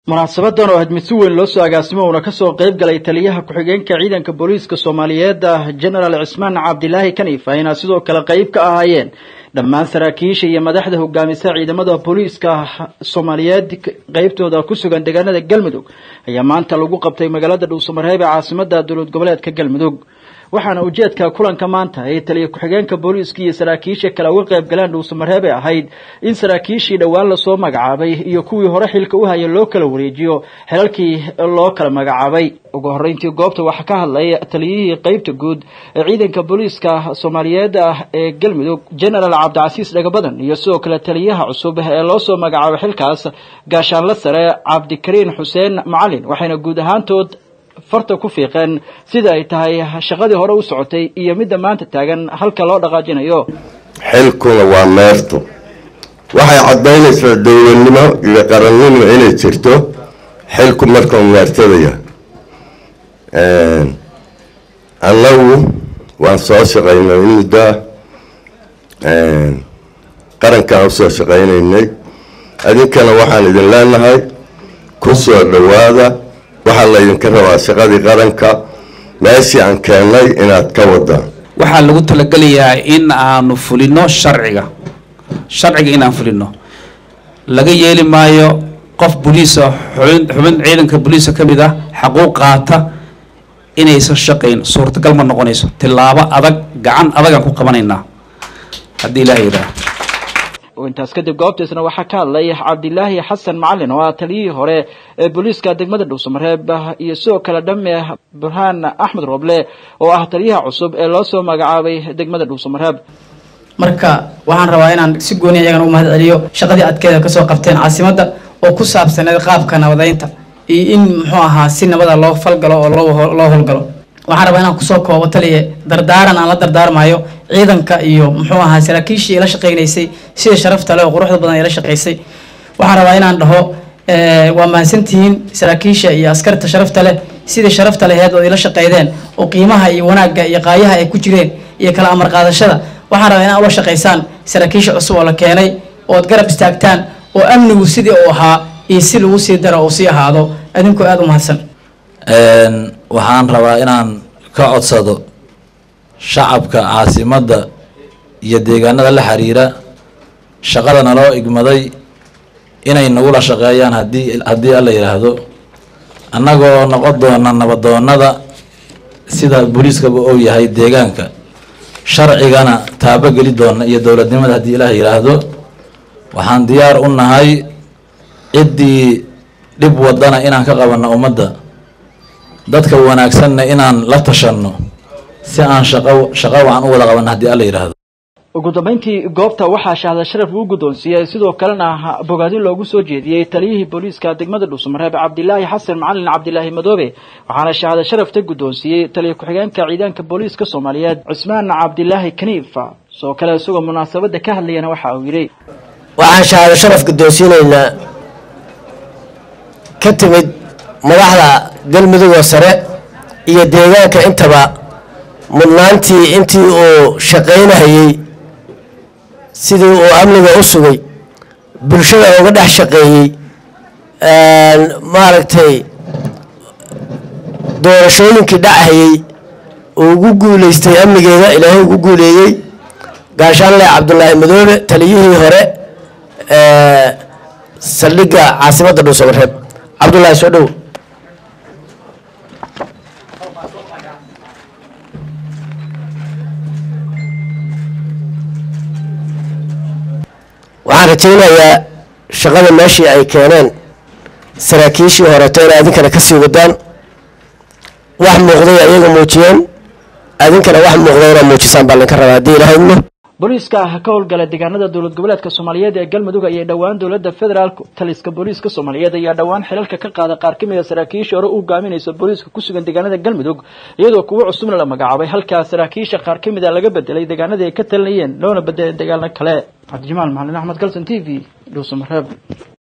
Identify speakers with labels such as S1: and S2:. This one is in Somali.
S1: munaasabadan oo aad mid si weyn loo soo agaasimo una ka soo qayb galay taliyaha ku-xigeenka ciidanka booliiska Soomaaliyeed General Cismaan Cabdilaahi Kaniifa ayna sidoo kale qayb ka ahaayeen dhammaan saraakiisha iyo madaxda hogaamisa ciidamada booliiska Soomaaliyeed qaybtooda ku sugan deegaanada Galmudug ayaa maanta lagu qabtay magaalada Dhuusamareeb ee caasimadda dowlad goboleedka Galmudug waxaana ujeedka kulanka maanta ay taliye ku-xigeenka booliiska iyo saraakiisha kala uga qayb galaan Dhuusamareeb ee ahayd in saraakiishii dhawaan la soo magacaabay iyo kuwii hore xilka u hayay loo kala wareejiyo xelalkii loo kala magacaabay ugu horeyntii goobta waxa ka hadlay taliyihii qaybta guud ee ciidanka booliiska Soomaaliyeed ee Galmudug General Cabdicasiis Dhagabadan iyo sidoo kale taliyaha cusub ee loo soo magacaabay xilkaas gaashaanle sare Cabdikariin Xuseen Macalin waxayna guud ahaantood farta ku fiiqeen sida ay tahay shaqadii hore u socotay iyo mid maanta taagan halka loo dhaqaajinayo
S2: xilkuna waa meerto waxay cadeynaysaa dawladnimo iyo qarannimo inay jirto xilku markuu meertadaya annagu waan soo shaqaynay muddo qarankaan u soo shaqaynaynay adinkana waxaan idin leenahay ku soo dhawaada waxaa la idinka rabaa shaqadii qaranka meeshii aan keenay inaad ka wadaan
S3: waxaa lagu talagalayaa in aanu fulino sharciga inaan fulino laga yeeli maayo qof booliis xubin ciidanka booliiska kamid ah xaquuq qaata inaysan shaqayn suurtagal ma noqonayso tilaabo adag gacan adag aan ku qabanaynaa haddii ilaahay yiraahdo intaas kadib goobtiisna waxa ka hadlay Cabdilaahi Xasan Macalin oo taliyihii hore ee booliiska degmada Dhuusamareeb iyo sidoo kale dhamme Burhaan Axmed Roble oo ah taliyaha cusub ee loo soo magacaabay degmada Dhuusamareeb
S4: marka waxaan rabaa inaan si gooni ah u mahad celiyo shaqadii adkeeda ka soo qabteen caasimadda oo ku saabsaneed qaabka nabadeynta iyo in muxuu ahaa si nabada loo falgalo oo loo howlgalo waxaan rabaa inaan ku soo koobo taliye dardaaran aan la dardaarmayo ciidanka iyo muxuu ahaa saraakiishii ila shaqeynaysay sida sharafta leh oo quruxda badan ila shaqeysay waxaan rabaa inaan dhaho waa mahadsantihiin saraakiisha iyo askarta sharafta leh sida sharafta laheed oo ila shaqeydeen oo qiimaha iyo wanaagga iyo qaayaha ay ku jireen iyo kala amar qaadashada waxaan rabaa inaan ula shaqeysaan saraakiisha cusub oo la keenay oo garab istaagtaan oo amnigu sidii uu ahaa iyo si lagu sii daro oo sii ahaado adinku aad u mahadsan
S5: waxaan rabaa inaan ka codsado shacabka caasimadda iyo deegaanada la xiriira shaqada naloo igmaday inay nagula shaqeeyaan haddii alla yiraahdo annagoo noqon doona nabadoonada sida booliiskaba oo yahay deegaanka sharcigana taabageli doona iyo dowladnimada haddii ilaah yiraahdo waxaan diyaar u nahay ciddii dhib wadana inaan ka qabanno ummadda dadka wanaagsanna inaan la tashanno si aan shaqo wacan u wada qaban haddii alla yiraahdo
S1: ugu dambeyntii goobta waxaa shahada sharaf ugu guddoonsiiyay sidoo kalena bogaadin loogu soo jeediyay taliyihii booliiska degmada Dhuusamareeb Cabdilaahi Xasan Macalin Cabdilaahi Madoobe waxaana shahada sharafta guddoonsiiyay taliye ku-xigeenka ciidanka booliiska Soomaaliyeed Cismaan Cabdilaahi Kaniifa soo kale isagoo munaasabada ka hadlayna waxa uu yiri
S6: waxaan shahada sharaf guddoonsiinaynaa ka timid madaxda Galmudug sare iyo deegaanka intaba mudnaantii intii uu shaqeynayay sidii uu amniga u sugay bulshada uga dhex shaqeeyay maaragtay doorashooyinkii dhacayay uu ugu guuleystay amnigeeda ilaahay ugu guuleeyay gaashaanle Cabdilaahi Madoobe taliyihii hore saldhigga caasimadda Dhuusamareeb Cabdilaahi soo dhow waxaan rajaynayaa shaqada meeshii ay keeneen saraakiishii horeeto inay adinkana ka sii wadaan wax muuqday ayaga muujiyeen adinkana wax muuqday inay muujisaan baa laga rabaa haddii ilaahayno
S1: booliiska ka howlgala deegaanada dowlad goboleedka Soomaaliyeed ee Galmudug ayaa dhawaan dowladda federaalka taliska booliiska Soomaaliyeed ayaa dhawaan xilalka ka qaada qaar ka mid ah saraakiisha hore u gaaminaysa booliiska ku sugan deegaanada Galmudug iyadoo kuwa cusubna la magacaabay halka saraakiisha qaar ka mid ah laga bedelay deegaanada ay ka talinayeen loona bedelay deegaano kale Cabdi Jamaal Macalin Axmed Galsan TV Dhuusamareeb